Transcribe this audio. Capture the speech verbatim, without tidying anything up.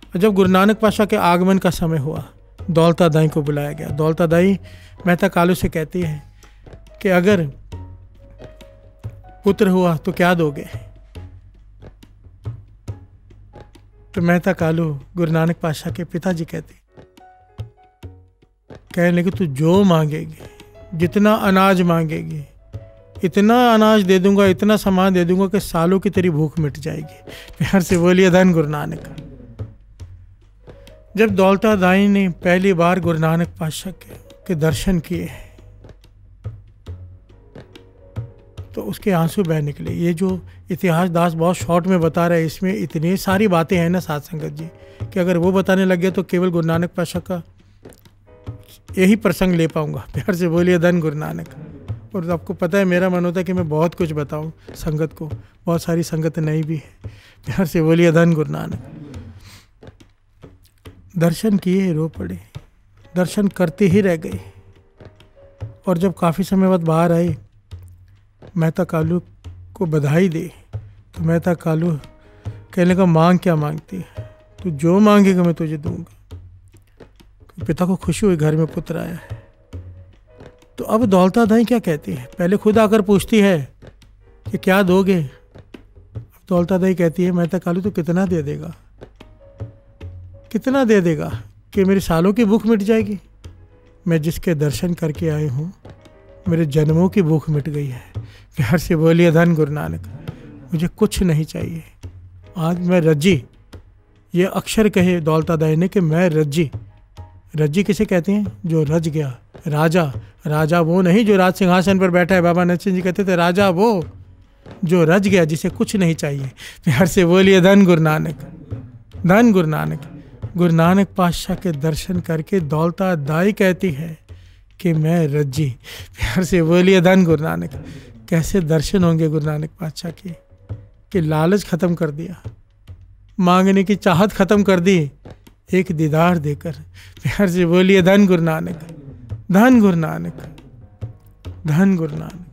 और जब गुरु नानक पातशाह के आगमन का समय हुआ, दौलता दाई को बुलाया गया। दौलता दाई मेहता कालू से कहती है कि अगर पुत्र हुआ तो क्या दोगे? तो मेहता कालू गुरु नानक पातशाह के पिताजी कहते, कहने लगे तू जो मांगेगी, जितना अनाज मांगेगी, इतना अनाज दे दूंगा, इतना सामान दे दूंगा कि सालों की तेरी भूख मिट जाएगी। प्यार से बोलिए धन गुरु नानक। जब दौलता दाई ने पहली बार गुरु नानक पातशाह के, के दर्शन किए तो उसके आंसू बह निकले। ये जो इतिहास दास बहुत शॉर्ट में बता रहा है, इसमें इतनी सारी बातें हैं ना साथ संगत जी, कि अगर वो बताने लग गया तो केवल गुरु नानक पातशाह का यही प्रसंग ले पाऊंगा। प्यार से बोलिए धन गुरु नानक। और आपको पता है मेरा मन होता है कि मैं बहुत कुछ बताऊं संगत को, बहुत सारी संगत नहीं भी है। प्यार से बोलिए धन गुरु नानक। दर्शन किए, रो पड़े, दर्शन करते ही रह गए। और जब काफ़ी समय बाद बाहर आए, मेहता कालू को बधाई दे तो मेहता कालू कहने का मांग क्या मांगती है? तू जो मांगेगा मैं तुझे दूंगा। पिता को खुशी हुई, घर में पुत्र आया है। तो अब दौलता दाई क्या कहती है? पहले खुद आकर पूछती है कि क्या दोगे। अब दौलता दाई कहती है, मेहता कालू तो कितना दे देगा, कितना दे देगा कि मेरी सालों की भूख मिट जाएगी? मैं जिसके दर्शन करके आई हूँ, मेरे जन्मों की भूख मिट गई है। प्यार से बोलिए धन गुरु नानक। मुझे कुछ नहीं चाहिए, आज मैं रज्जी, ये अक्षर कहे दौलता दाई ने कि मैं रज्जी। रज्जी किसे कहते हैं? जो रज गया। राजा, राजा वो नहीं जो राज सिंहासन पर बैठा है। बाबा नरसिंह जी कहते थे राजा वो जो रज गया, जिसे कुछ नहीं चाहिए। प्यार से बोलिए धन गुरु नानक, धन गुरु नानक। गुरु नानक पातशाह के दर्शन करके दौलता दाई कहती है कि मैं रज्जी। प्यार से बोलिए धन गुरु नानक। कैसे दर्शन होंगे गुरु नानक पातशाह के, कि लालच खत्म कर दिया, मांगने की चाहत खत्म कर दी, एक दीदार देकर। प्यार से बोलिए धन गुरु नानक, धन गुरु नानक, धन गुरु नानक।